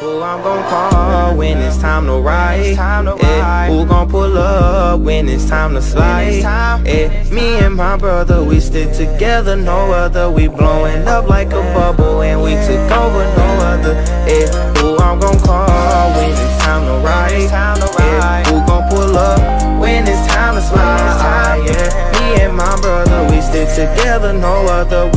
Who I'm gon' call when it's time to ride? Who gon' pull up when it's time to slide? Me and my brother, we stick together, no other. We blowing up like a bubble and we took over, no other. Who I'm gon' call when it's time to ride? Who gon' pull up when it's time to slide? Me and my brother, we stick together, no other.